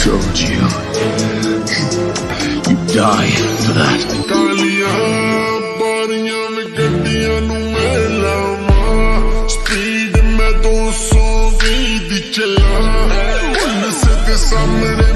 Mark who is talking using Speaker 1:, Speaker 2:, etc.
Speaker 1: told you. You die for that. Speed में 220 चला, सामने